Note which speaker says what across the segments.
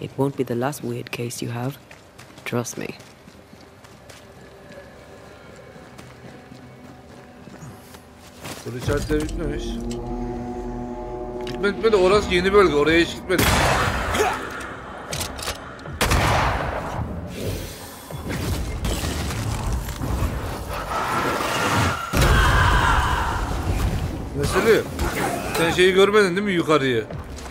Speaker 1: It won't be the last weird case you have. Trust me.
Speaker 2: Soru işaretleri bitmemiş. Bitmedi. Orası yeni bölge. Oraya hiç gitmedik. Mesele, sen şeyi görmedin değil mi, yukarıyı?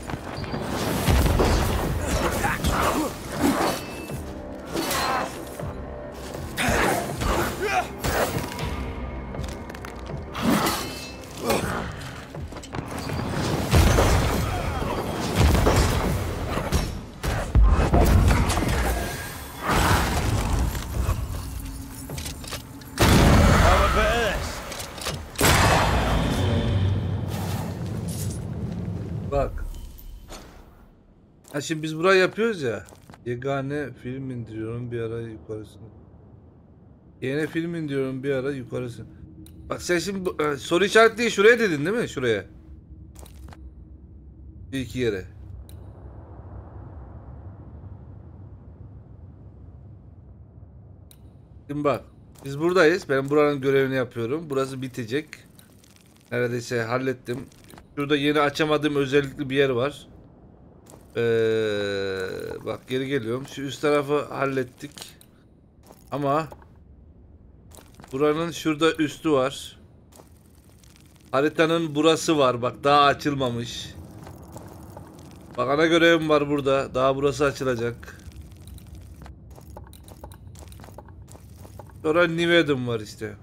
Speaker 2: Bak. Ha şimdi biz burayı yapıyoruz ya. Yegane film indiriyorum bir ara yukarısını. Yeni film indiriyorum bir ara yukarısını. Bak sen şimdi soru işaretliği şuraya dedin değil mi? Şuraya. Bir iki yere. Şimdi bak. Biz buradayız. Ben buranın görevini yapıyorum. Burası bitecek. Neredeyse hallettim. Şurada yeni açamadığım özellikli bir yer var. Bak geri geliyorum. Şu üst tarafı hallettik. Ama buranın şurada üstü var. Haritanın burası var. Bak daha açılmamış. Bak ana görevim var burada. Daha burası açılacak. Sonra New Eden var işte.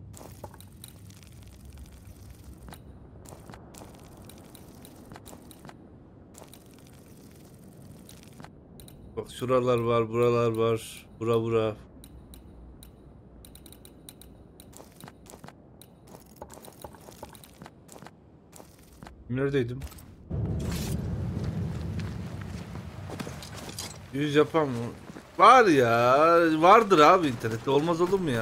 Speaker 2: Bak şuralar var, buralar var. Bura. Neredeydim? Yüz yapan mı? Var ya. Vardır abi internette. Olmaz olur mu ya?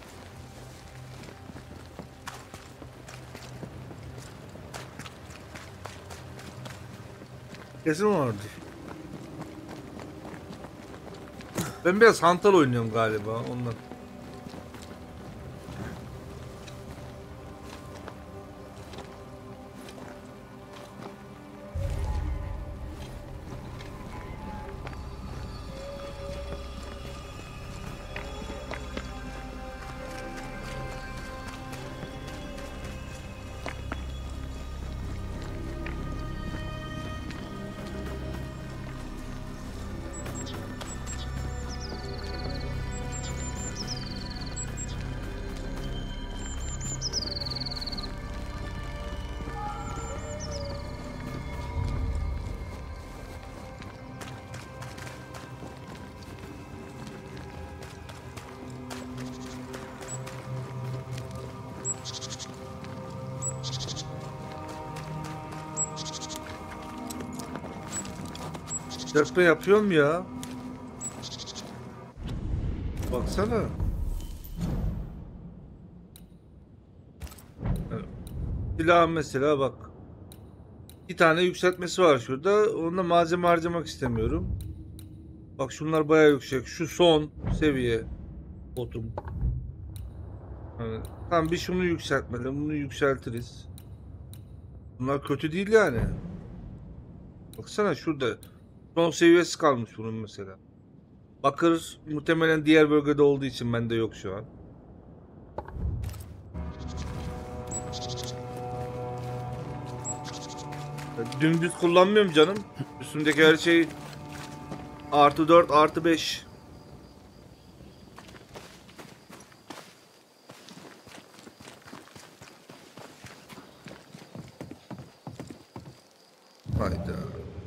Speaker 2: Kesin vardır. Ben biraz hantal oynuyorum galiba ondan. Dörtme yapıyorum ya. Baksana. Silah mesela bak. 2 tane yükseltmesi var şurada. Onda malzeme harcamak istemiyorum. Bak şunlar bayağı yüksek. Şu son seviye. Botum. Yani, tamam bir şunu yükseltmeli. Bunu yükseltiriz. Bunlar kötü değil yani. Baksana şurada. Son seviyesi kalmış bunun mesela. Bakır muhtemelen diğer bölgede olduğu için bende yok şu an. Dümdüz kullanmıyorum canım. Üstümdeki her şey +4 +5. Hayda.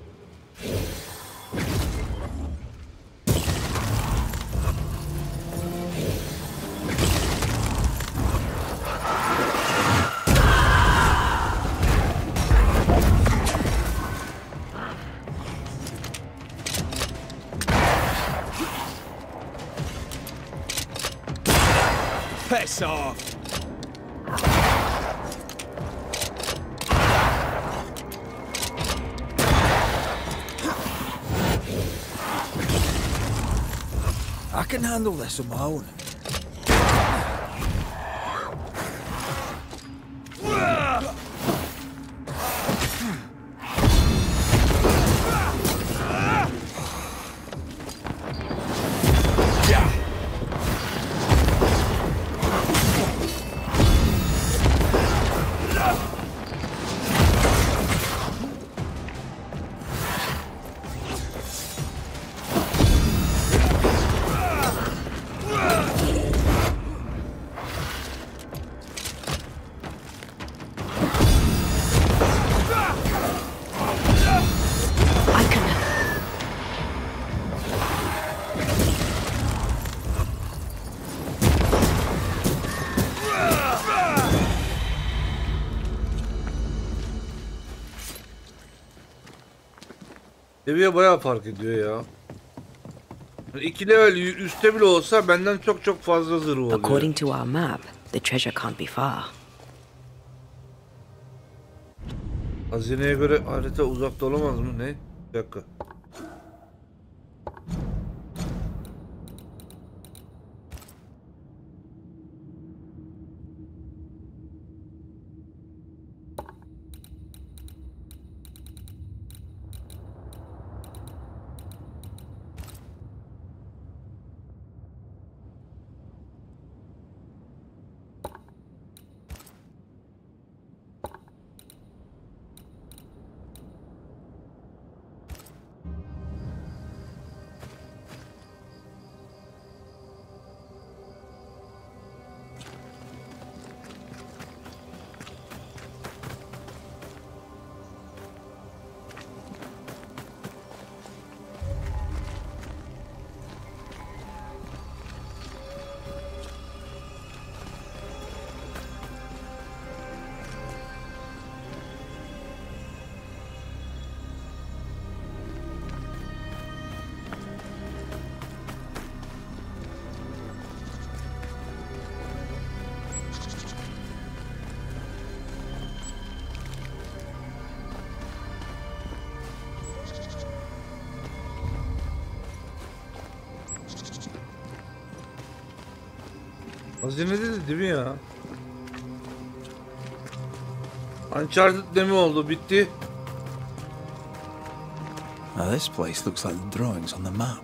Speaker 3: Piss off! I can handle this on my own.
Speaker 1: I can.
Speaker 2: Seviye bayağı fark ediyor ya. 2 level üstte bile olsa benden çok çok fazla zırhı oluyor.
Speaker 1: According to our map, the treasure can't be far.
Speaker 2: Hazineye göre harita uzakta olamaz mı? Ne? Bir dakika. Hazinede de değil mi ya? Uncharted demi oldu, bitti.
Speaker 3: Now this place looks like the drawings on the map.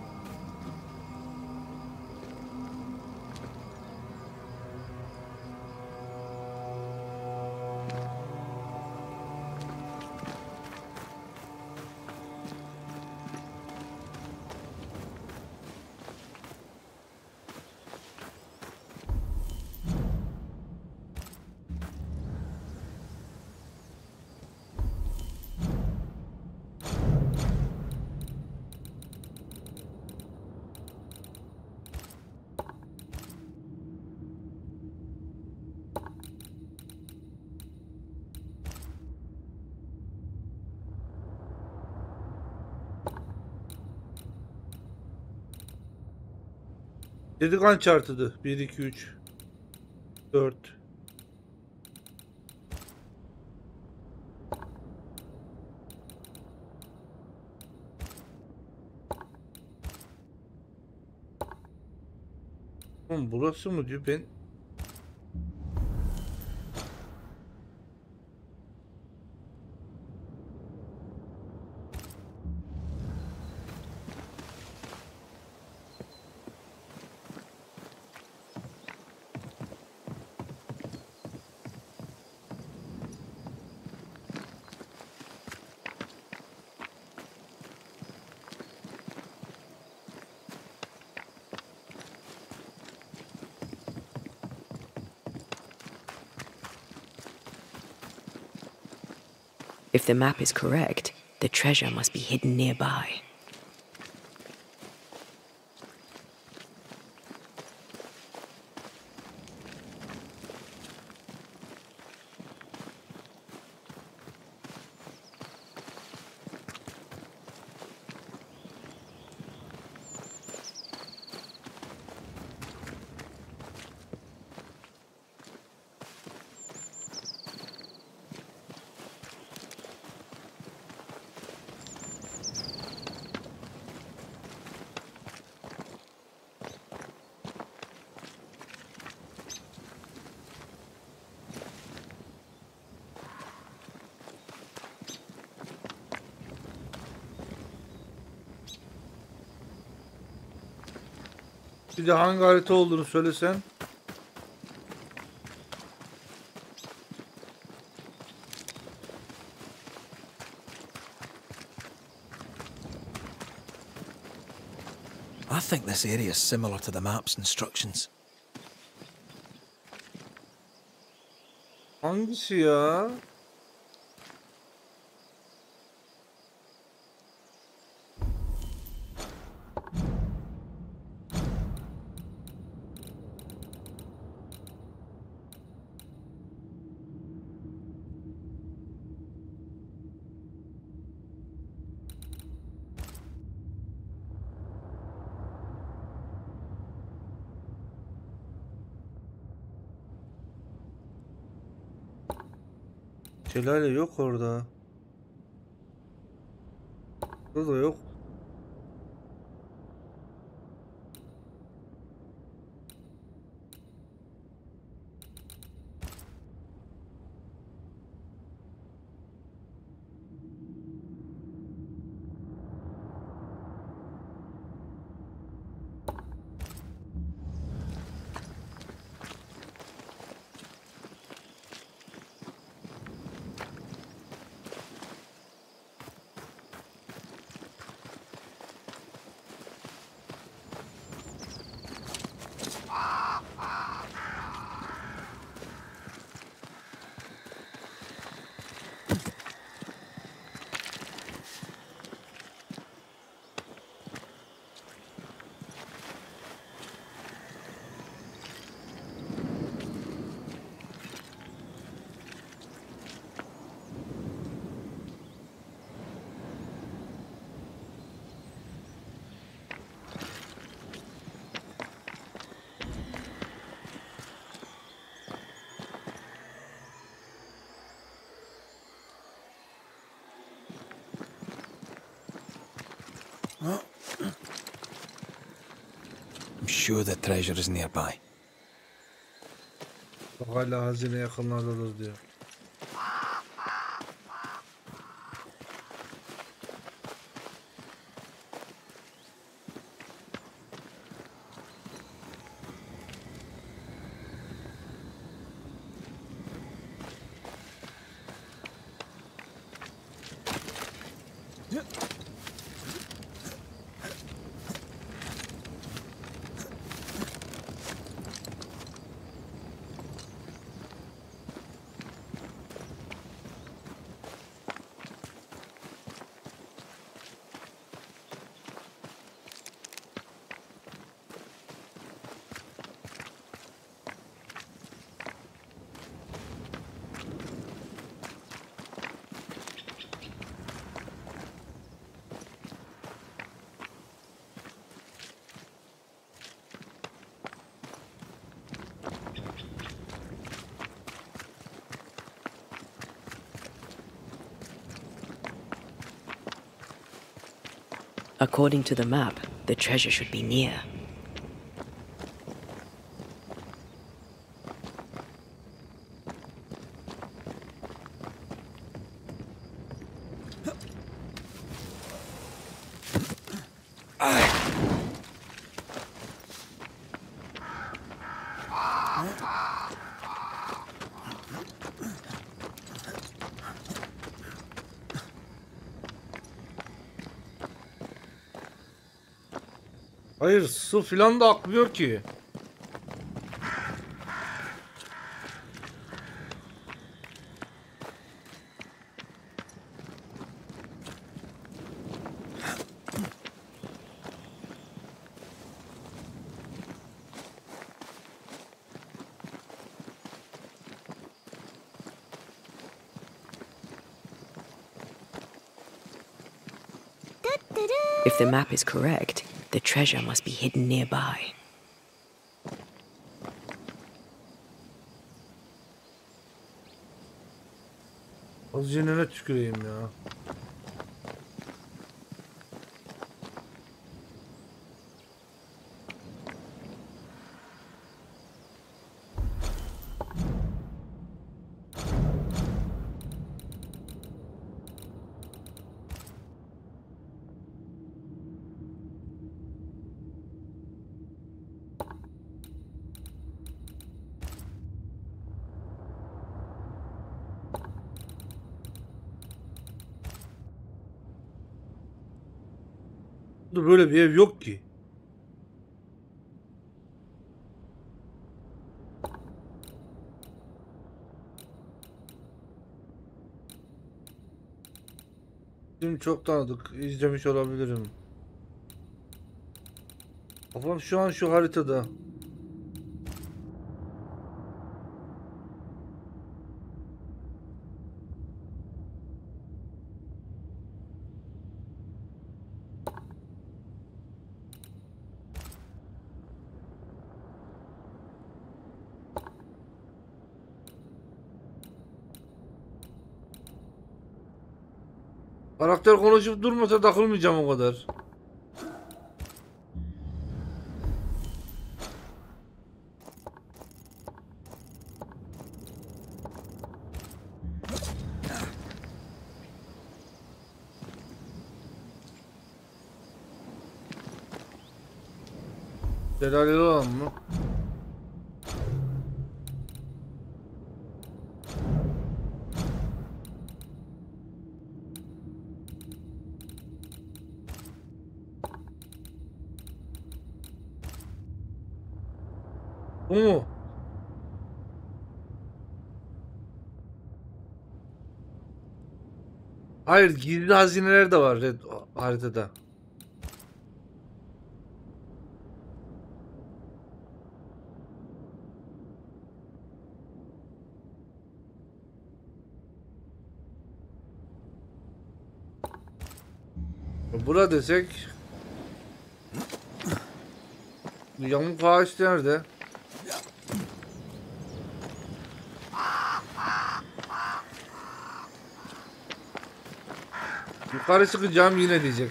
Speaker 2: Dedik Uncharted'ı. 1, 2, 3, 4. Burası mı diyor ben?
Speaker 1: If the map is correct, the treasure must be hidden nearby.
Speaker 2: Bir de hangi harita olduğunu söylesen.
Speaker 3: I think this area is similar to the map's instructions.
Speaker 2: Hangisi ya? Şelale yok orada. Burada da yok.
Speaker 3: I'm sure the treasure is nearby.
Speaker 2: Bak hala hazine yakınlardadır diyor.
Speaker 1: According to the map, the treasure should be near.
Speaker 2: Hayır, su filan da akmıyor ki.
Speaker 1: If the map is correct, the treasure must be hidden nearby.
Speaker 2: Hazinene tüküreyim ya. Burada böyle bir ev yok ki. Film çok tanıdık. İzlemiş olabilirim. Kafam şu an şu haritada. Karakter konuşup durmasa takılmayacağım o kadar. Şelaleli olan mı? Bu mu? Hayır, gizli hazineler de var haritada. Bura desek. Yamuk ağaç nerede? Yukarı çıkacağım yine diyecek.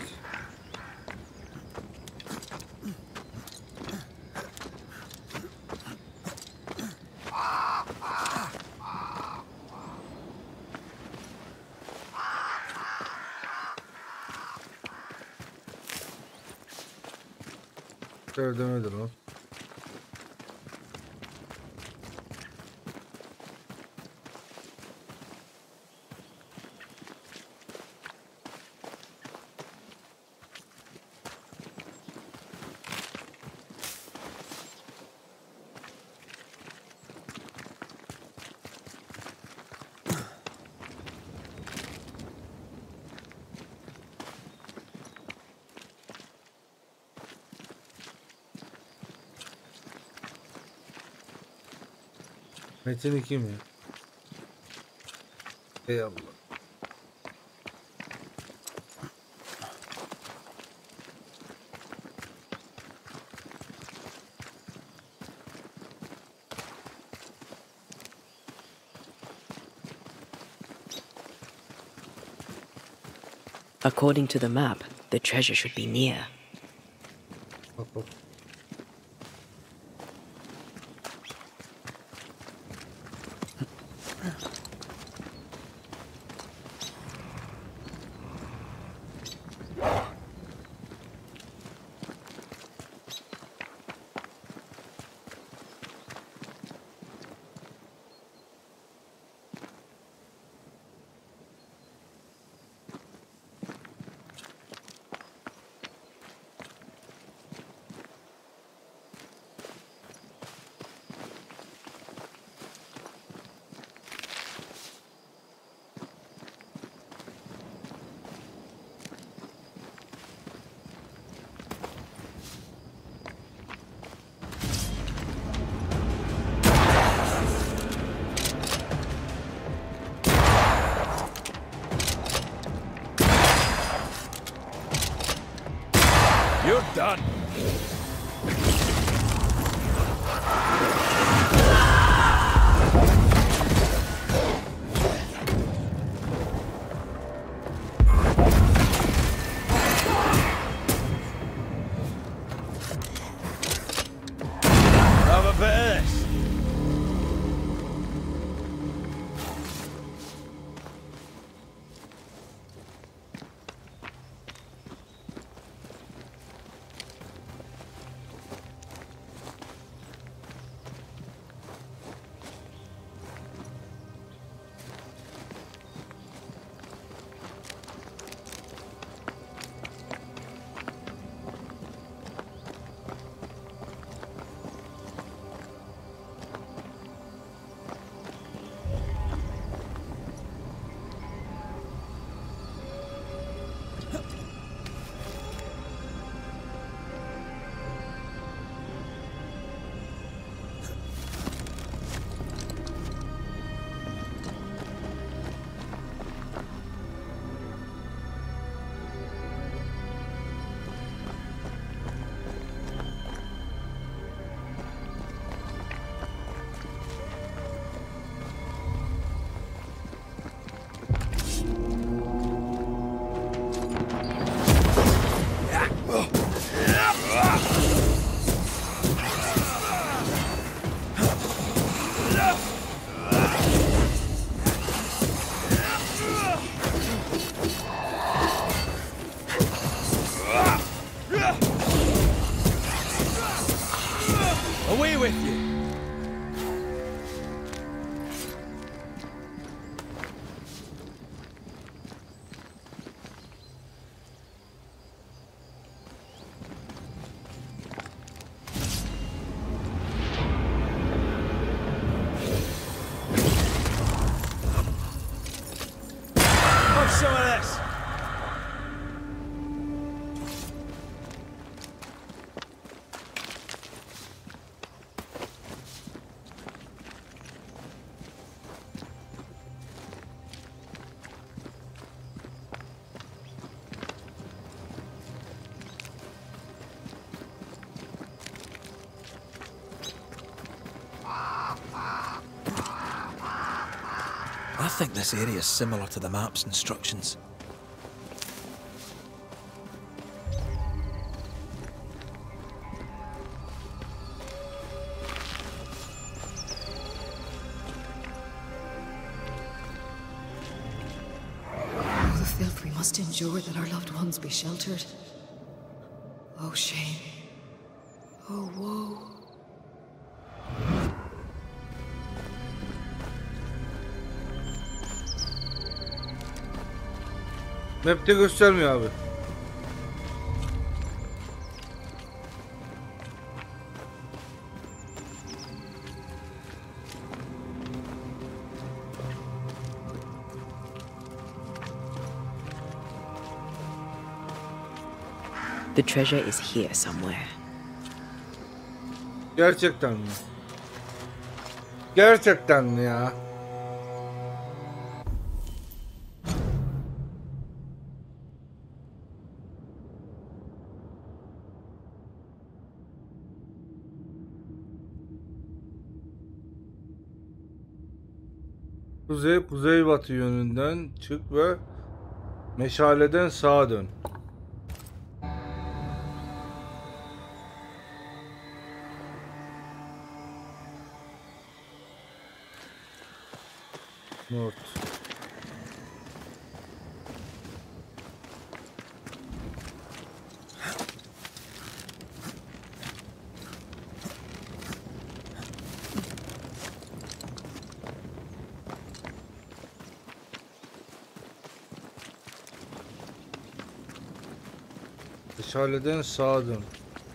Speaker 2: Demedir o. Metin 2 mi? Ey Allah.
Speaker 1: According to the map, the treasure should be near.
Speaker 2: Bak bak.
Speaker 3: You're done. Have a bit of this. with you. Have some of this. I think this area is similar to the map's instructions.
Speaker 4: Oh, the filth we must endure that our loved ones be sheltered. Oh, shame. Oh, woe.
Speaker 2: Map'te göstermiyor abi.
Speaker 1: The treasure is here somewhere.
Speaker 2: Gerçekten mi? Gerçekten mi ya? Kuzeybatı yönünden çık ve meşaleden sağa dön. North. Meşaleden sağa dön.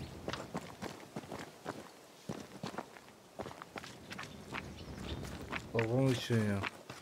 Speaker 2: Babam için ya.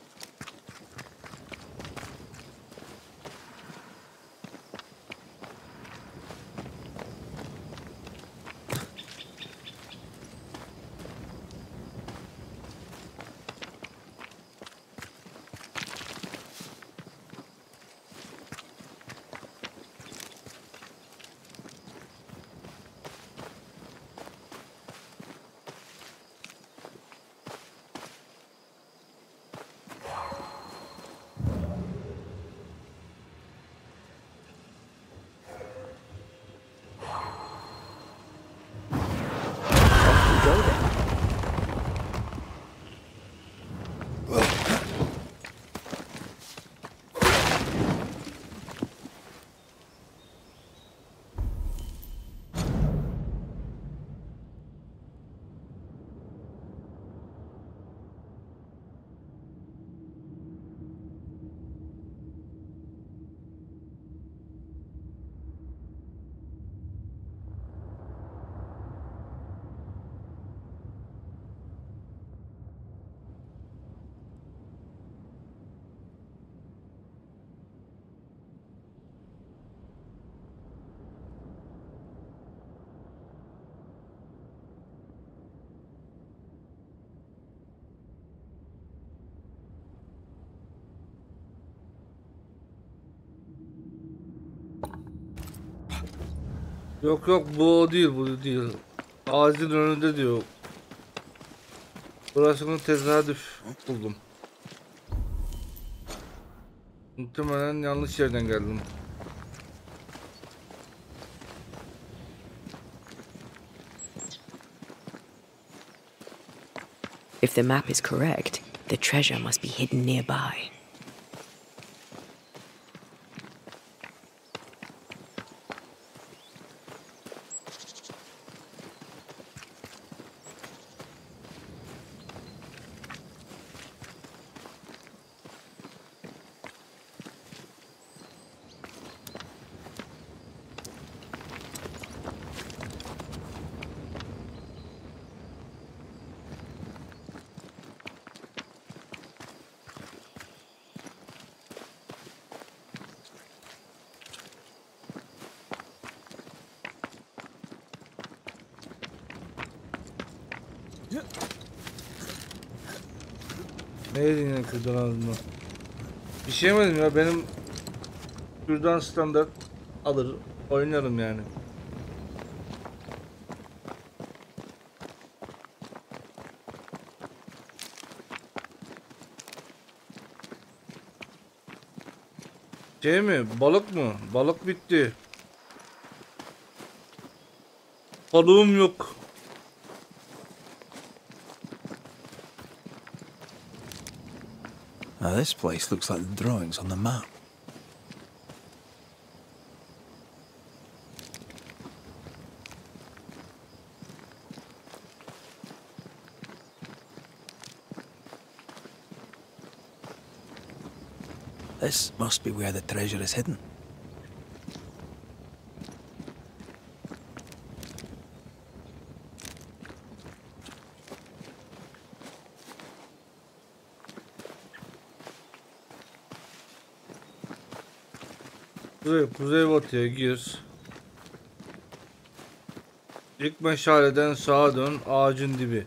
Speaker 1: Go then.
Speaker 2: Yok yok, bu o değil, bu değil. Ağacın önünde diyor. Burasını tesadüf buldum. Muhtemelen yanlış yerden geldim.
Speaker 1: If the map is correct, the treasure must be hidden nearby.
Speaker 2: Ne yedin ya kürdan ağzından? Bir şey yemedim ya, benim kürdan standart alır oynarım yani. Şey mi? Balık mı? Balık bitti. Balığım yok.
Speaker 3: Now this place looks like the drawings on the map. This must be where the treasure is hidden.
Speaker 2: Kuzeybatıya gir. İlk meşaleden sağa dön, ağacın dibi.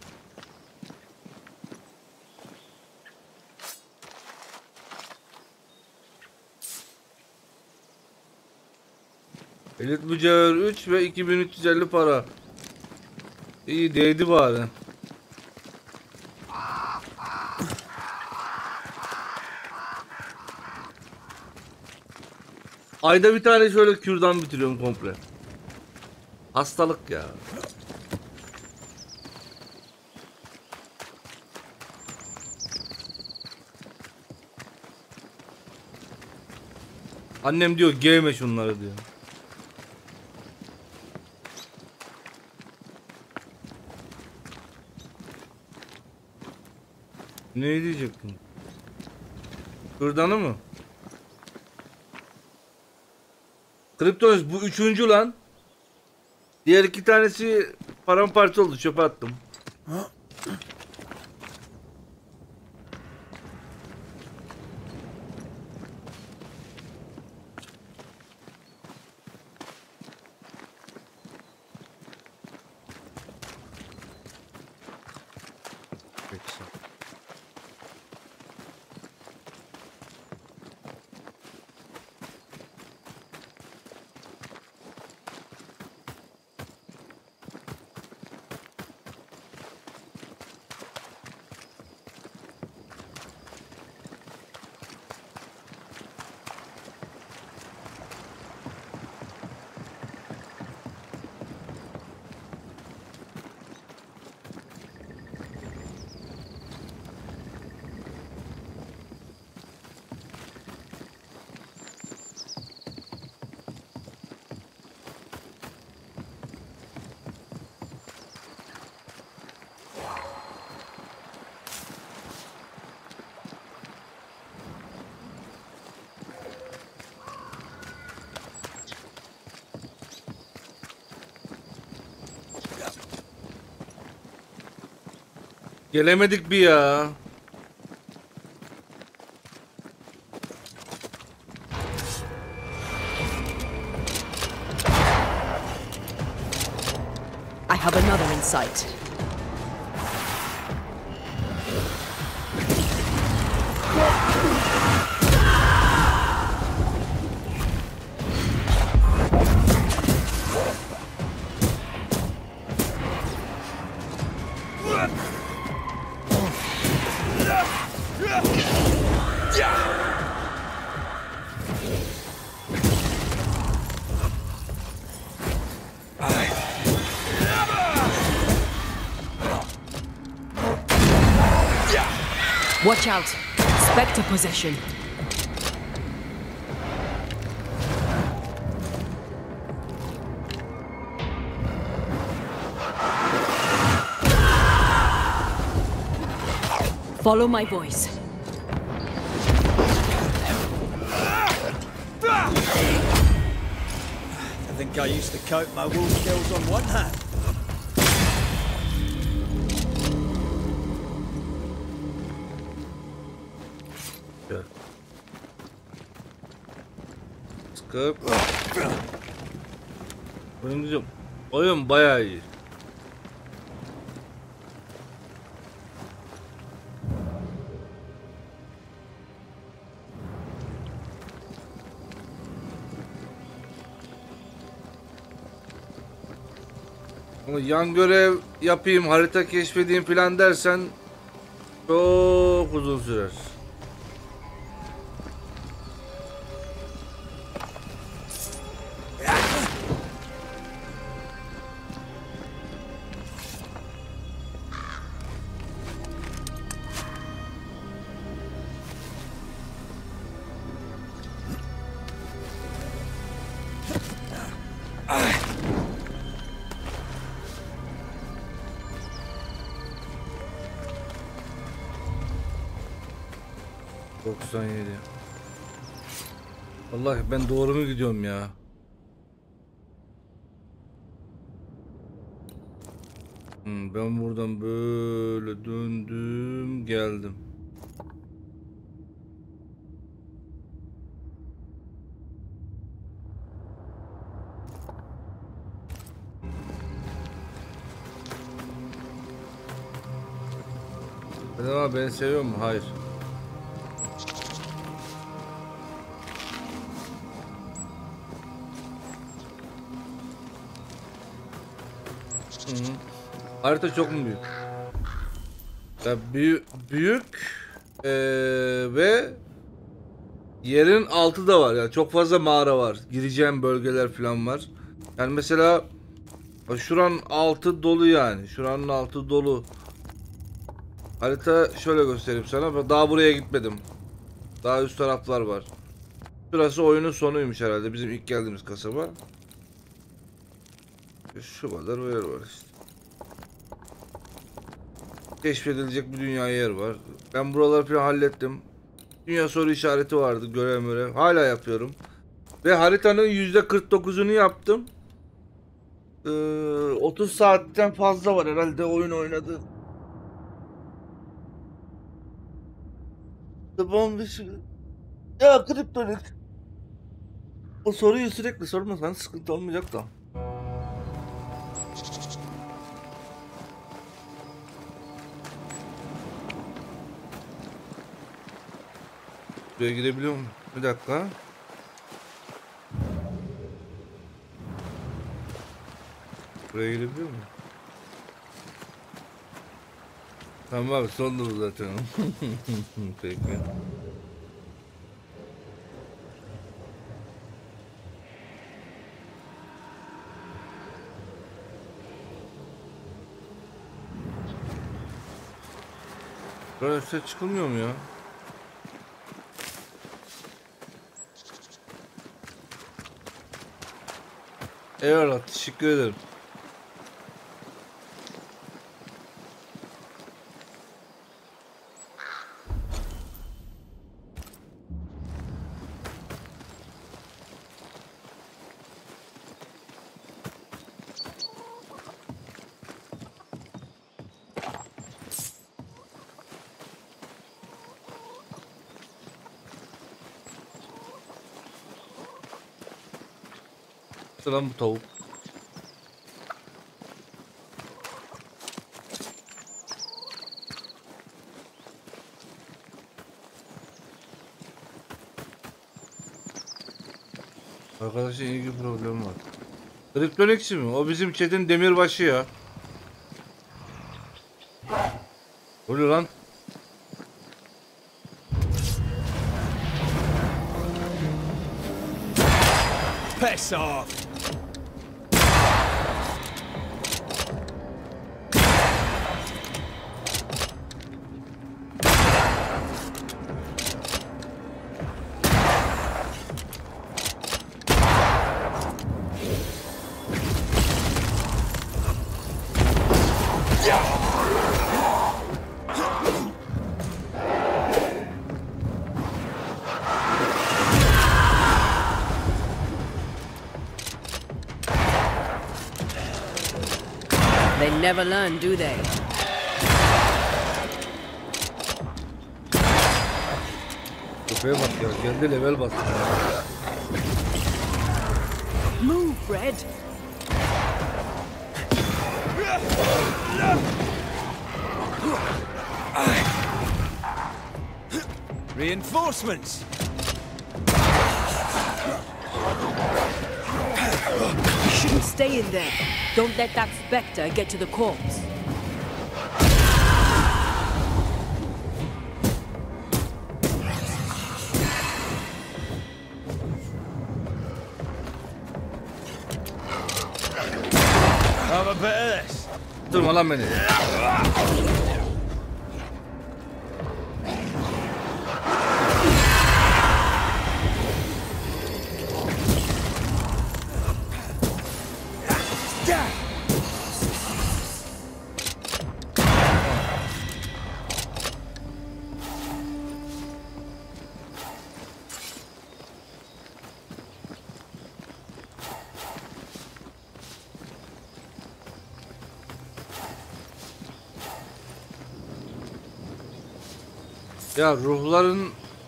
Speaker 2: Elit mücevher 3 ve 2350 para. İyi, değdi bari. Ayda bir tane şöyle kürdan bitiriyorum komple. Hastalık ya. Annem diyor giyme şunları diyor. Ne diyecektin? Kürdanı mı? Kriptonis bu üçüncü lan. Diğer iki tanesi paramparça oldu, çöpe attım. Gelemedik bir ya.
Speaker 1: I have another in sight. Watch out! Spectre possession. Follow my voice.
Speaker 3: I think I used to count my wolf kills on one hand.
Speaker 2: Sıkıp. Oyun bayağı iyi. Ama yan görev yapayım, harita keşfedeyim falan dersen çok uzun sürer. Vallahi ben doğru mu gidiyorum ya? Ben buradan böyle döndüm geldim. Ama ben seviyor mu? Hayır. Harita çok mu büyük? Ya büyük ve yerin altı da var. Yani çok fazla mağara var. Gireceğim bölgeler falan var. Yani mesela şuranın altı dolu yani. Şuranın altı dolu. Harita şöyle göstereyim sana. Daha buraya gitmedim. Daha üst taraflar var. Şurası oyunun sonuymuş herhalde. Bizim ilk geldiğimiz kasaba. Şu kadar yer var işte. Keşfedilecek bir dünya yer var. Ben buraları falan hallettim. Dünya soru işareti vardı. Görev. Hala yapıyorum. Ve haritanın %49'unu yaptım. 30 saatten fazla var herhalde oyun oynadı. Ya kriptonik. O soruyu sürekli sormasan sıkıntı olmayacak da. Buraya girebiliyor muyum? Bir dakika. Buraya girebiliyor muyum? Tamam abi, sondu bu zaten. Peki. Böyle ses çıkılmıyor mu ya? Eyvallah, teşekkür ederim. Lan bu tavuk. Arkadaşın ilgi problemi var. Kriptonikçi mi? O bizim chat'in demirbaşı ya. Oluyor lan.
Speaker 3: Piss off!
Speaker 1: They never learn, do they?
Speaker 2: Köpeğe bak ya, kendi level bastı.
Speaker 1: Move, Red.
Speaker 3: Reinforcements!
Speaker 5: shouldn't stay in there. Don't let that specter get to the corpse.
Speaker 3: Have a bit of this.
Speaker 2: Durma lan beni. Ya ruhların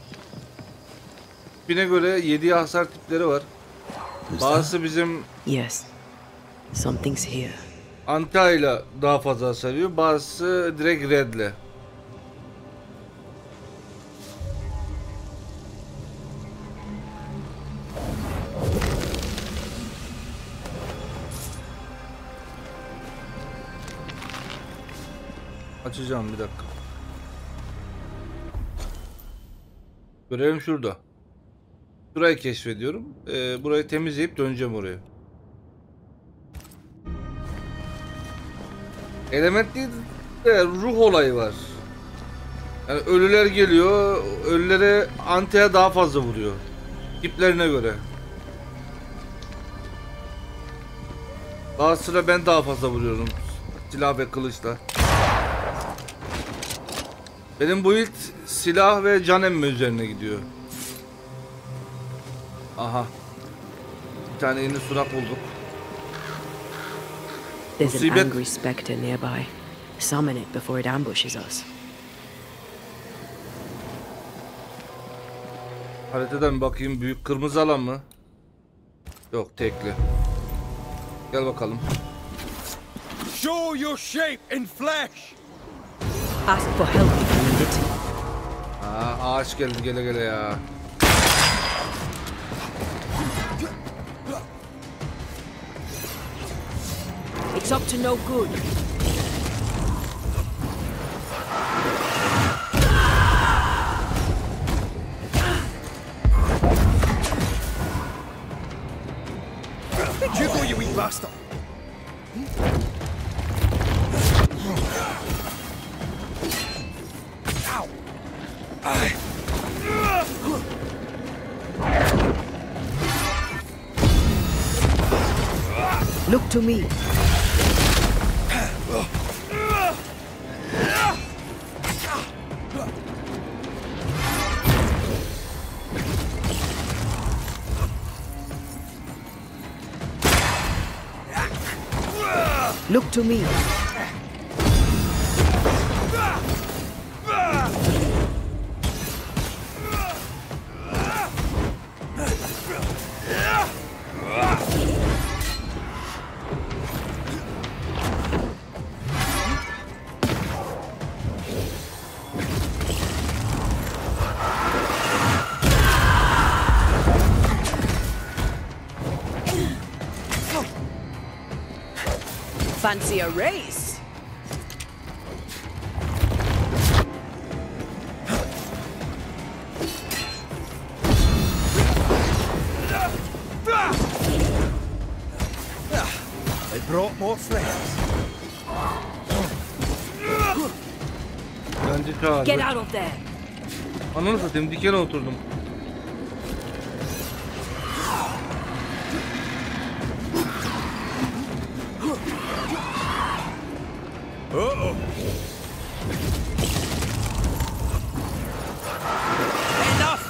Speaker 2: tipine göre yediği hasar tipleri var. Bazısı bizim
Speaker 1: Yes. Something's here.
Speaker 2: anti ile daha fazla hasar veriyor. Bazısı direkt redle. Açacağım bir dakika. Görevim şurada. Burayı keşfediyorum. Burayı temizleyip döneceğim oraya. Element değil de ruh olayı var. Yani ölüler geliyor. Ölülere antiye daha fazla vuruyor. Tiplerine göre. Bazı sıra ben daha fazla vuruyorum. Silah ve kılıçla. Benim bu ilk silah ve can emme üzerine gidiyor. Aha. Bir tane yeni surak bulduk.
Speaker 1: There's an
Speaker 2: Musibet.
Speaker 1: angry specter nearby. Summon it before it ambushes us.
Speaker 2: Haritadan bakayım, büyük kırmızı alan mı? Yok, tekli. Gel bakalım.
Speaker 3: Show your shape in flesh.
Speaker 1: Ask for help if you need it.
Speaker 2: Aa, ağaç geldi gele gele ya.
Speaker 5: It's up to no good.
Speaker 3: You go, you wee bastard. Ow. Aye.
Speaker 1: Look to me. Look to me.
Speaker 5: Fancy a race?
Speaker 3: They brought more friends.
Speaker 2: Bence çağırdı.
Speaker 5: Get out of there.
Speaker 2: Ananı satayım, dikene oturdum.
Speaker 3: Uh-oh. Enough!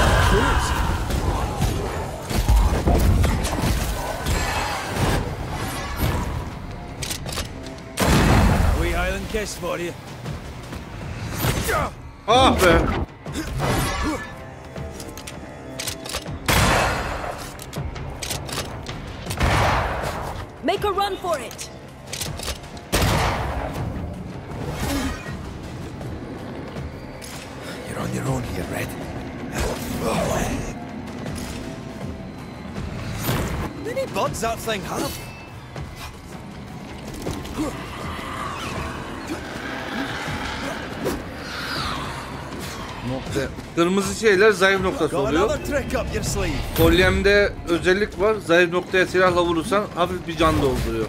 Speaker 3: Wee Highland kiss for you.
Speaker 2: Ah be!
Speaker 5: Make a run for it.
Speaker 3: You're on your own here, Red. buds that thing have?
Speaker 2: Nokta. Kırmızı şeyler zayıf noktası
Speaker 3: Got
Speaker 2: oluyor.
Speaker 3: another trick up your sleeve.
Speaker 2: Kolyemde özellik var. Zayıf noktaya silahla vurursan hafif bir can dolduruyor.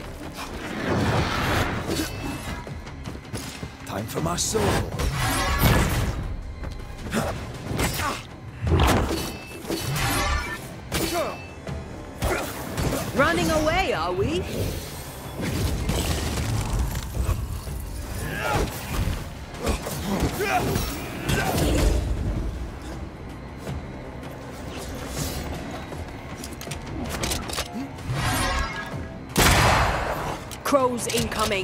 Speaker 3: Time for my sword.
Speaker 5: Running away, are we? Crows incoming.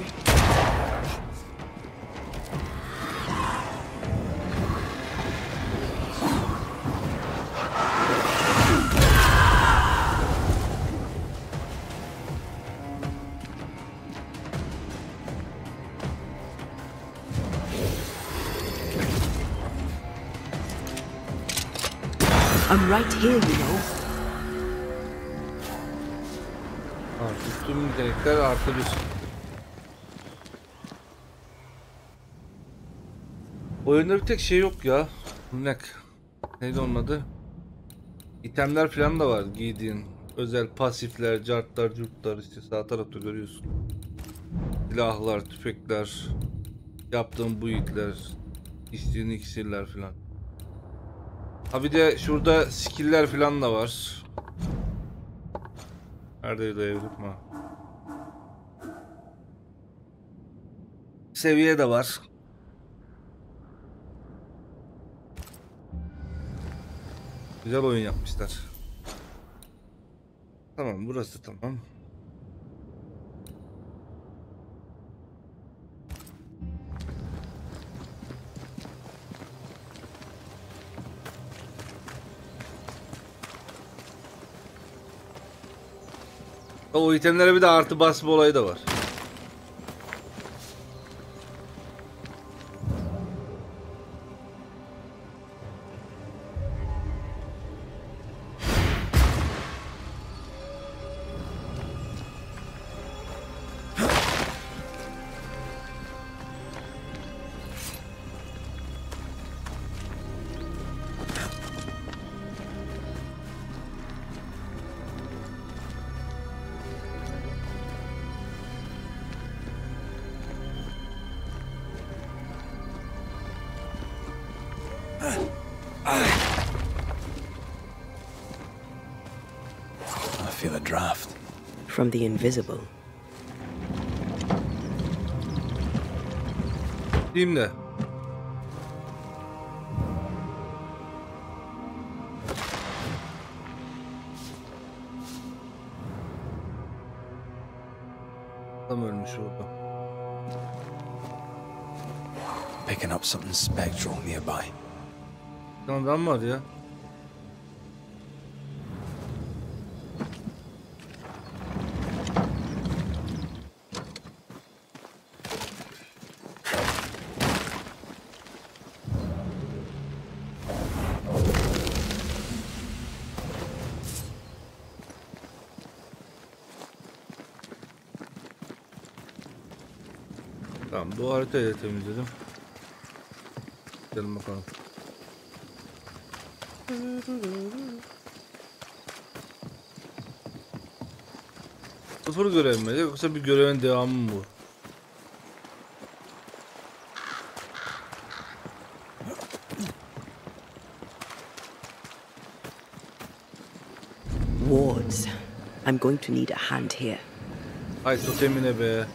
Speaker 1: I'm right here, you know.
Speaker 2: Artık tüm yetenekler artı bir. Oyunda bir tek şey yok ya. Neydi onun adı? İtemler falan da var giydiğin. Özel pasifler, cartlar, curtlar işte sağ tarafta görüyorsun. Silahlar, tüfekler, yaptığın build'ler, içtiğin iksirler falan. Ha bir de şurada skill'ler falan da var. Neredeydi evrim ha? Seviye de var. Güzel oyun yapmışlar. Tamam, burası tamam. O itemlere bir de artı basma olayı da var.
Speaker 3: I feel a draft.
Speaker 1: From the invisible.
Speaker 2: Diyeyim de. Tam ölmüş orada.
Speaker 3: Picking up something spectral nearby.
Speaker 2: Bir tane adam var ya. Tamam, bu haritayı da temizledim. Gidelim bakalım. Sıfır görev mi? Yoksa bir görevin devamı mı bu?
Speaker 1: Wards. I'm going to need a hand here.
Speaker 2: Ay totemine be.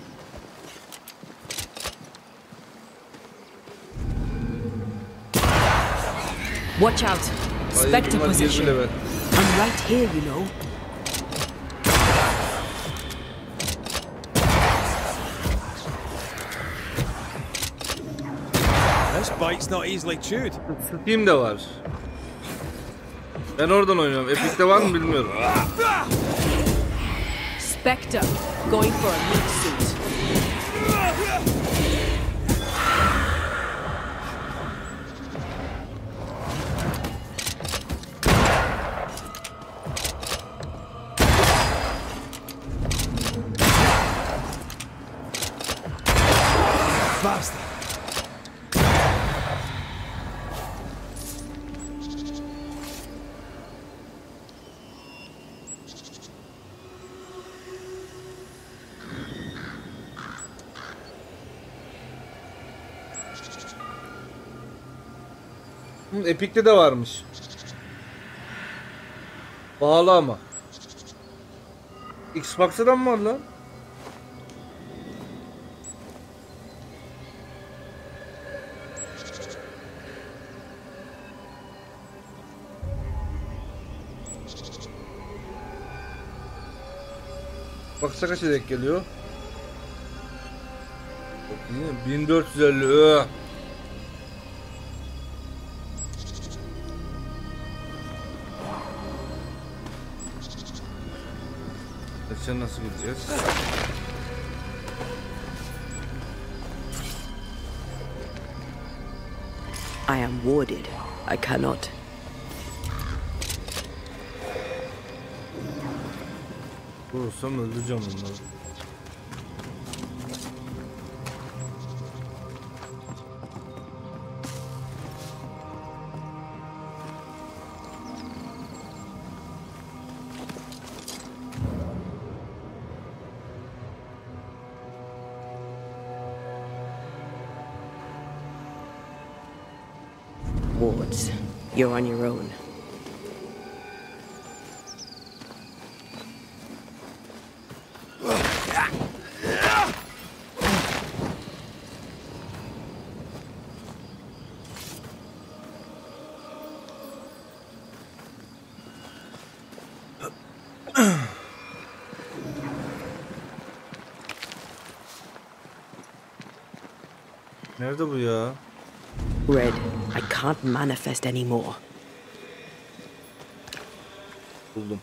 Speaker 5: Watch out. Spectre
Speaker 2: Bunlar 20
Speaker 5: position.
Speaker 2: level.
Speaker 1: I'm right here, you know.
Speaker 3: This bite's not easily chewed.
Speaker 2: Steam'de var. Ben oradan oynuyorum. Epic'te var mı bilmiyorum.
Speaker 5: Spectre. Going for a meat suit.
Speaker 3: Faster.
Speaker 2: Epic'te de varmış. Pahalı ama. Xbox'ta da mı var lan? Baksa kaça denk geliyor? 1450. Sen nasıl gideceğiz?
Speaker 1: I am warded. I cannot.
Speaker 2: Vurursam öldüreceğim onları.
Speaker 1: Wards, you're on your own.
Speaker 2: Nerede bu ya?
Speaker 1: Red, I can't manifest anymore.
Speaker 2: Buldum.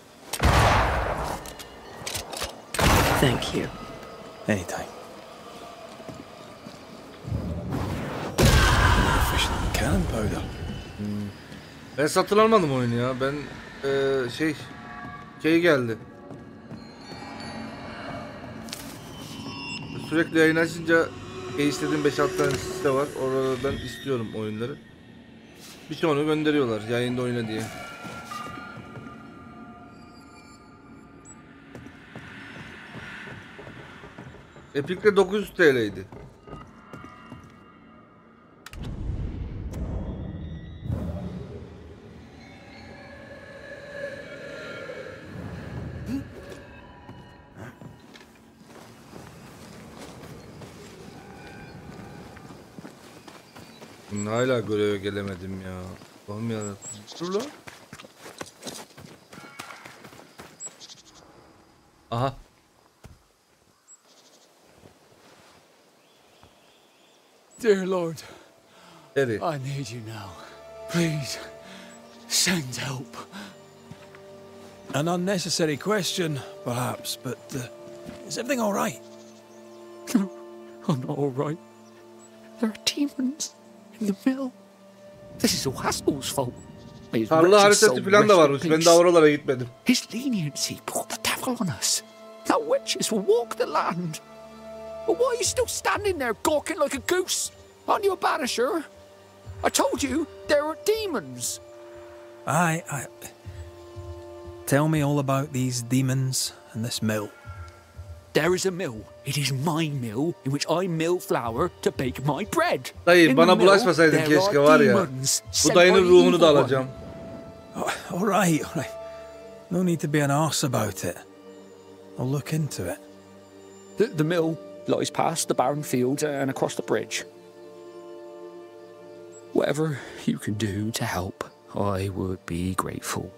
Speaker 1: Thank you.
Speaker 3: Anytime. More efficient than cannon powder.
Speaker 2: Ben satın almadım oyunu ya. Ben şey geldi. Sürekli yayın açınca istediğim 5-6 tane site var. Oradan istiyorum oyunları. Birçoğunu gönderiyorlar yayında oyna diye. Epic'te 900 TL'ydi. Hala göreve gelemedim ya. Allah'ım yarabbim. Dur lan. Aha.
Speaker 6: Dear Lord,
Speaker 2: Harry.
Speaker 6: I need you now. Please, send help.
Speaker 3: An unnecessary question, perhaps, but is everything all right?
Speaker 6: I'm not all right. There are demons in the mill. This is all Haskell's fault. His
Speaker 2: Tarla
Speaker 6: wretched
Speaker 2: haritası
Speaker 6: soul
Speaker 2: falan da
Speaker 6: rest in
Speaker 2: varmış. Ben
Speaker 6: peace.
Speaker 2: daha oralara gitmedim.
Speaker 6: His leniency brought the devil on us. That witches will walk the land. But why are you still standing there gawking like a goose? Aren't you a banisher? I told you there are demons.
Speaker 3: I... Tell me all about these demons and this mill.
Speaker 6: There is a mill. It is my mill in which I mill flour to bake my bread.
Speaker 2: Dayı
Speaker 6: In the
Speaker 2: bana
Speaker 6: mill,
Speaker 2: bulaşmasaydın
Speaker 6: there
Speaker 2: keşke
Speaker 6: are
Speaker 2: var ya.
Speaker 6: demons
Speaker 2: Bu
Speaker 6: sent
Speaker 2: dayının
Speaker 6: by the
Speaker 2: ruhunu da
Speaker 6: evil one.
Speaker 2: alacağım.
Speaker 3: Oh, all right. No need to be an arse about it. I'll look into it.
Speaker 6: The mill lies past the barren fields and across the bridge. Whatever you can do to help, I would be grateful.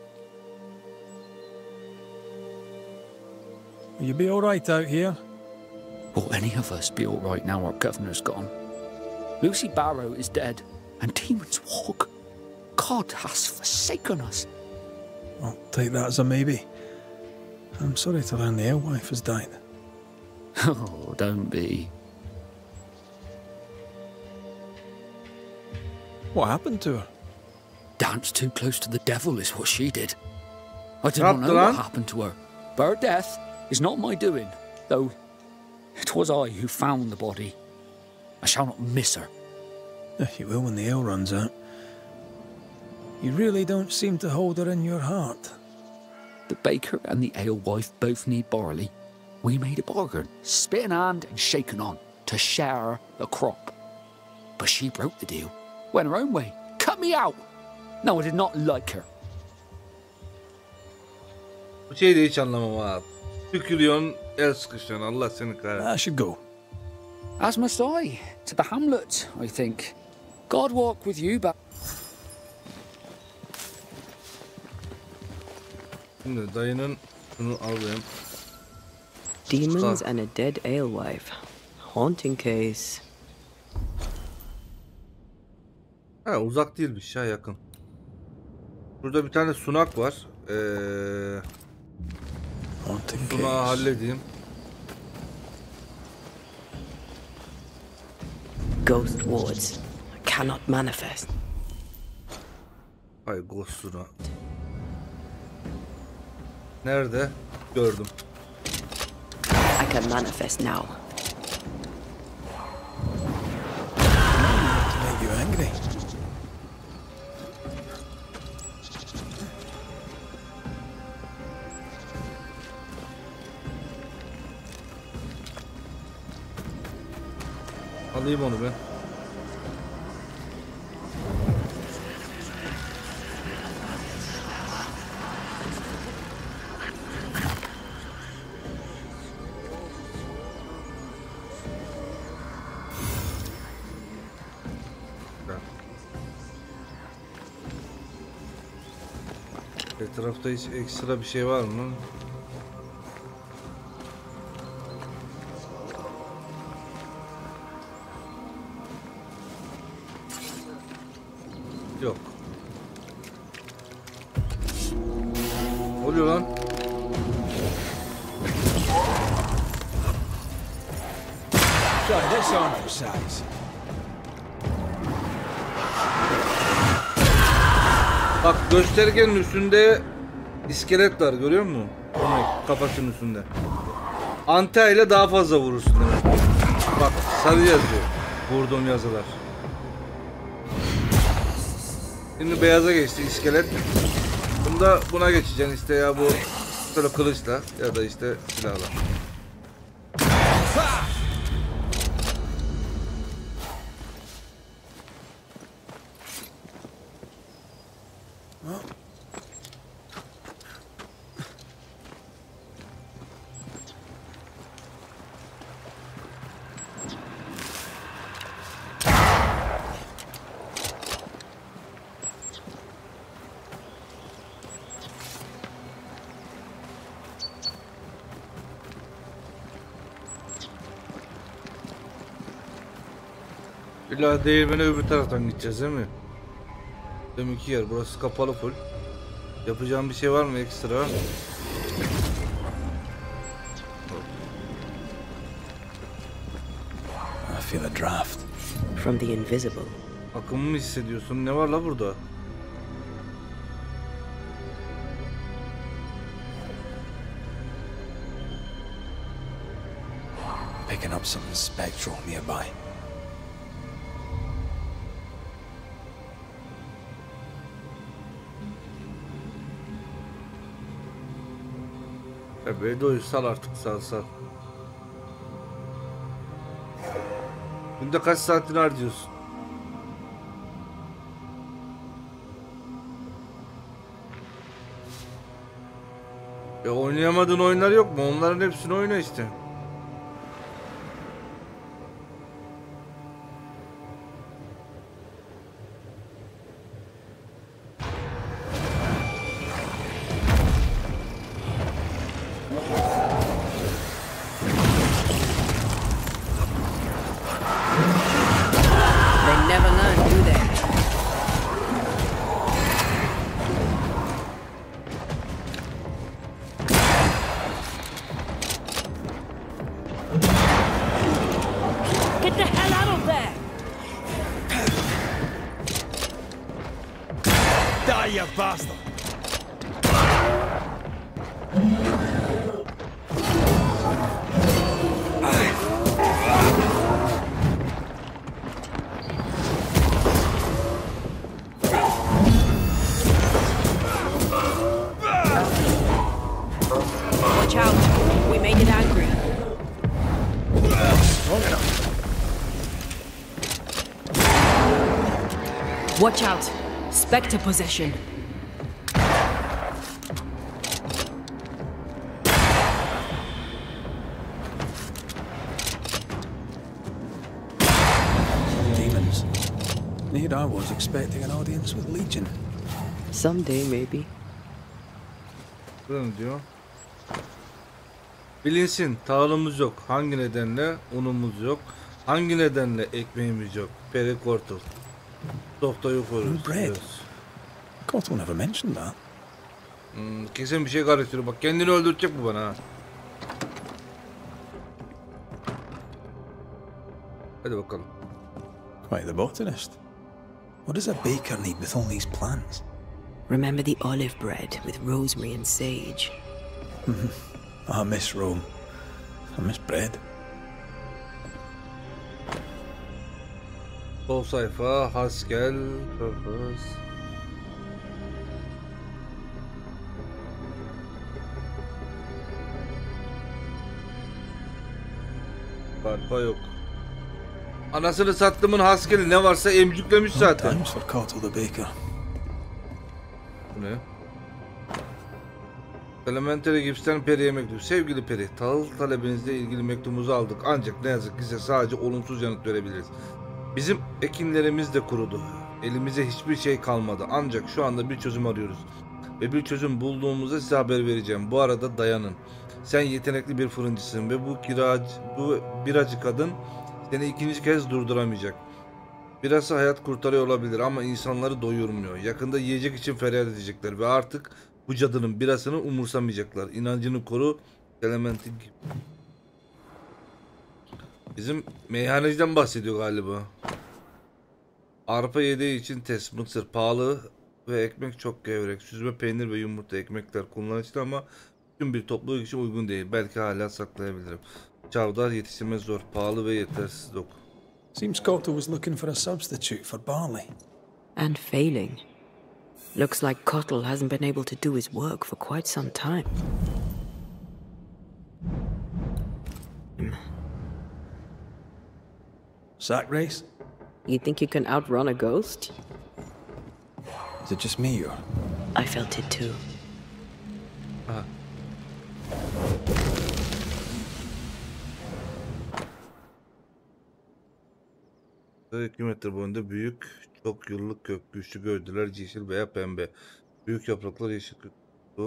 Speaker 3: Will you be all right out here?
Speaker 6: Will any of us be all right now our governor's gone? Lucy Barrow is dead, and demons walk. God has forsaken us.
Speaker 3: I'll take that as a maybe. I'm sorry to learn the alewife has died.
Speaker 6: Oh, don't be.
Speaker 3: What happened to her?
Speaker 6: Danced too close to the devil is what she did. I do
Speaker 2: What
Speaker 6: not know
Speaker 2: the
Speaker 6: what
Speaker 2: lan?
Speaker 6: happened to her, but her death is not my doing, though it was I who found the body. I shall not miss her.
Speaker 3: You will when the ale runs out. You really don't seem to hold her in your heart.
Speaker 6: The baker and the alewife both need barley. We made a bargain, spit in hand and shaken on, to share the crop. But she broke the deal, went her own way, cut me out. No, I did not like her.
Speaker 2: Bu şeyi de hiç anlamam abi. Tükürüyorsun, el sıkışıyorsun. Allah seni kahretsin.
Speaker 3: I should go.
Speaker 6: As must I, to the hamlet, I think. God walk with you, but...
Speaker 2: Şimdi dayının şunu alayım.
Speaker 1: Demons and a dead alewife. Haunting case.
Speaker 2: Ha, uzak değilmiş ya, yakın. Burada bir tane sunak var.
Speaker 3: Haunting
Speaker 2: Sunağı
Speaker 3: case.
Speaker 2: halledeyim.
Speaker 1: Ghost wards. Cannot manifest.
Speaker 2: Hay ghost sunağı. Nerede? Gördüm.
Speaker 1: I can manifest now.
Speaker 3: To make you angry.
Speaker 2: Alayım onu ben. Etrafta hiç ekstra bir şey var mı? Yok. Ne oluyor lan?
Speaker 3: Try this on for size.
Speaker 2: Bak, göstergenin üstünde iskelet var, görüyor musun? Onun kafasının üstünde. Ante ile daha fazla vurursun demek. Bak, sarı yazıyor vurduğum yazılar. Şimdi beyaza geçti iskelet. Bunda buna geçeceksin işte, ya bu böyle kılıçla ya da işte silahla. İlla değirmene öbür taraftan gideceğiz değil mi? Deminki yer, burası kapalı full. Yapacağım bir şey var mı ekstra?
Speaker 3: I feel a draft.
Speaker 1: From the invisible.
Speaker 2: Akımı mı hissediyorsun? Ne var la burada?
Speaker 3: Picking up something spectral nearby.
Speaker 2: Bedo'yu sal artık, sal. Günde kaç saatini harcıyorsun? Oynayamadığın oyunlar yok mu? Onların hepsini oyna işte.
Speaker 1: They never learn, do they?
Speaker 5: Get the hell out of there!
Speaker 3: Die, you bastard!
Speaker 5: Watch out. Spectre possession.
Speaker 3: Demons. Here I was expecting an audience with Legion.
Speaker 1: Someday, maybe.
Speaker 2: Burada ne diyor? Bilinsin tarlamız yok. Hangi nedenle unumuz yok. Hangi nedenle ekmeğimiz yok. Peri Kortul. Dokta yok oluruz.
Speaker 3: Bread.
Speaker 2: diyoruz.
Speaker 3: Cottle never mentioned that.
Speaker 2: Kesin bir şey karıştırıyor. Bak kendini öldürecek bu bana ha. Hadi bakalım.
Speaker 3: Quite the botanist. What does a baker need with all these plants?
Speaker 1: Remember the olive bread with rosemary and sage?
Speaker 3: I miss Rome. I miss bread.
Speaker 2: Sol sayfa. Haskell. Purpose. Barpa yok. Anasını sattımın Haskell'i ne varsa emcüklemiş zaten.
Speaker 3: Times for Cottle the baker.
Speaker 2: Bu ne? Elementary Gips'ten Peri'ye mektup. Sevgili Peri, tahıl talebinizle ilgili mektubumuzu aldık. Ancak ne yazık ki size sadece olumsuz yanıt verebiliriz. Bizim ekinlerimiz de kurudu. Elimize hiçbir şey kalmadı. Ancak şu anda bir çözüm arıyoruz. Ve bir çözüm bulduğumuzda size haber vereceğim. Bu arada dayanın. Sen yetenekli bir fırıncısın ve bu biracı kadın seni ikinci kez durduramayacak. Birası hayat kurtarıyor olabilir ama insanları doyurmuyor. Yakında yiyecek için feryat edecekler ve artık bu cadının birasını umursamayacaklar. İnancını koru. Elementin gibi. Bizim meyhaneciden bahsediyor galiba. Arpa yediği için test. Mısır pahalı ve ekmek çok gevrek. Süzme peynir ve yumurta ekmekler kullanışlı ama tüm bir topluluk için uygun değil. Belki hala saklayabilirim. Çavdar yetiştirme zor. Pahalı ve yetersiz dok.
Speaker 3: Seems Cottle was looking for a substitute for barley.
Speaker 1: And failing. Looks like Cottle hasn't been able to do his work for quite some time.
Speaker 3: Sack race?
Speaker 1: You think you can outrun a ghost?
Speaker 3: Is it just me or?
Speaker 1: I felt it too.
Speaker 2: Aha. Kilometre boyunda büyük, çok yıllık kök, güçlü gövdeler, yeşil veya pembe. Büyük yapraklar yeşil kök.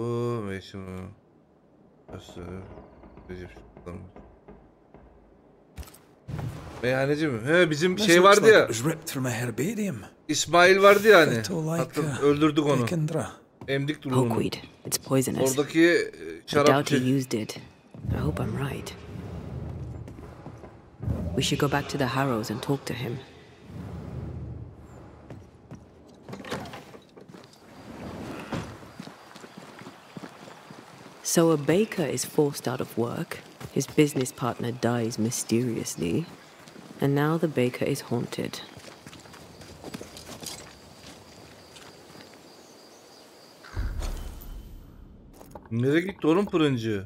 Speaker 2: Meyhaneci mi? He bizim
Speaker 3: This
Speaker 2: şey
Speaker 3: looks
Speaker 2: vardı
Speaker 3: like
Speaker 2: ya.
Speaker 3: it was ripped from a herbarium.
Speaker 2: İsmail vardı ya hani.
Speaker 3: Phytolaica
Speaker 2: Öldürdük onu.
Speaker 3: decandra.
Speaker 2: Emdik duru
Speaker 1: Hawkweed. It's poisonous.
Speaker 2: Oradaki
Speaker 1: I doubt
Speaker 2: şarapçı.
Speaker 1: he used it. I hope I'm right. We should go back to the Harrows and talk to him. So a baker is forced out of work, his business partner dies mysteriously, and now the baker is haunted.
Speaker 2: Nereye gitti oğlum fırıncı?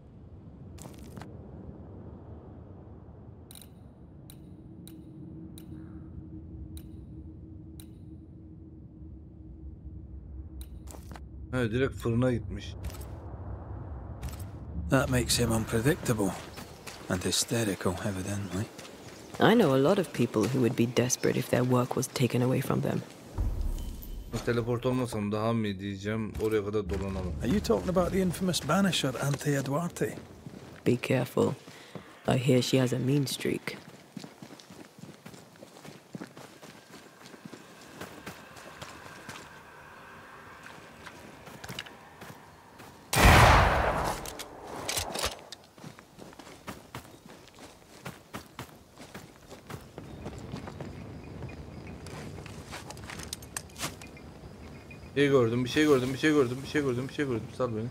Speaker 2: He direkt fırına gitmiş.
Speaker 3: That makes him unpredictable and hysterical, evidently.
Speaker 1: I know a lot of people who would be desperate if their work was taken away from them.
Speaker 2: Teleport olmasam daha mı diyeceğim, oraya kadar dolanalım.
Speaker 3: Are you talking about the infamous banisher Anthea Duarte?
Speaker 1: Be careful. I hear she has a mean streak.
Speaker 2: Bir şey gördüm, bir şey gördüm, bir şey gördüm, bir şey gördüm, bir şey gördüm. Sal beni.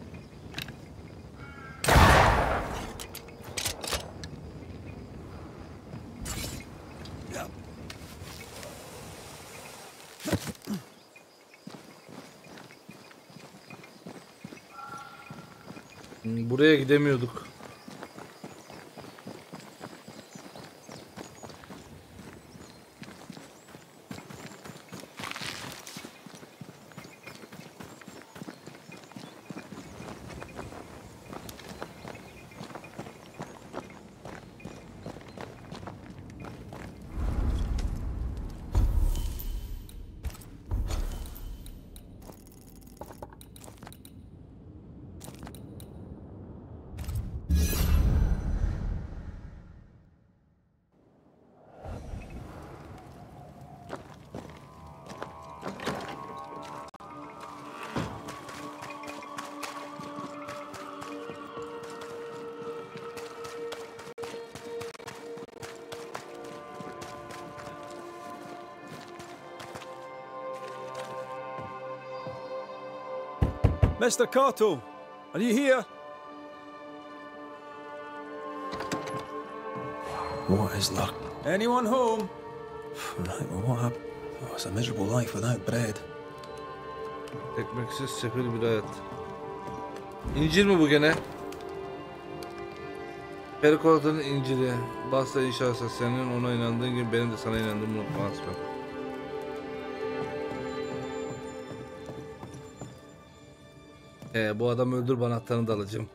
Speaker 2: Buraya gidemiyorduk.
Speaker 3: Mr. Cotto, are you here? What is luck? Anyone home? Right, well, what happened? Oh, it's a miserable life without bread.
Speaker 2: Ekmeksiz sefil bir hayat. İncil mi bu gene? Perikolata'nın İncil'i. Basta inşallah senin ona inandığın gibi benim de sana inandığım unutmaz mı? Bu adam öldür, bana anahtarını da alacağım.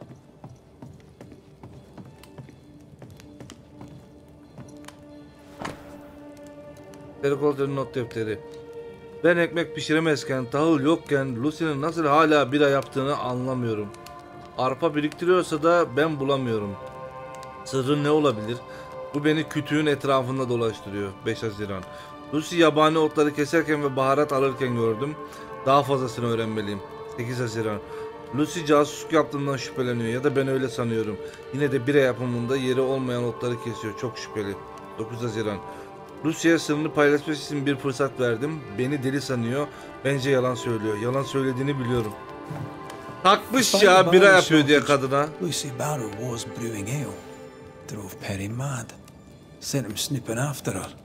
Speaker 2: Perikolata'nın not defteri. Ben ekmek pişiremezken, tahıl yokken Lucy'nin nasıl hala bira yaptığını anlamıyorum. Arpa biriktiriyorsa da ben bulamıyorum. Sırrı ne olabilir? Bu beni kütüğün etrafında dolaştırıyor. 5 Haziran. Lucy yabani otları keserken ve baharat alırken gördüm. Daha fazlasını öğrenmeliyim. 8 Haziran. Lucy casusluk yaptığından şüpheleniyor ya da ben öyle sanıyorum. Yine de bira yapımında yeri olmayan otları kesiyor. Çok şüpheli. 9 Haziran. Lucy'ye sırrını paylaşmak için bir fırsat verdim. Beni deli sanıyor. Bence yalan söylüyor. Yalan söylediğini biliyorum. Takmış ya, bira yapıyor diye kadına.
Speaker 3: Lucy Barrow was brewing ale. Drove Perry mad. Sent him snooping after her.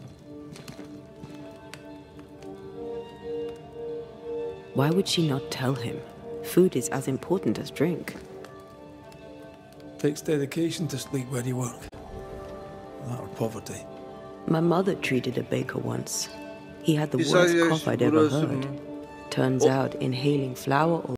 Speaker 1: Why would she not tell him? Food is as important as drink.
Speaker 3: Takes dedication to sleep where you work. That or poverty.
Speaker 1: My mother treated a baker once. He had the
Speaker 2: Bir
Speaker 1: worst
Speaker 2: saniye,
Speaker 1: cough I'd ever
Speaker 2: burası
Speaker 1: heard.
Speaker 2: mı?
Speaker 1: Turns out inhaling flour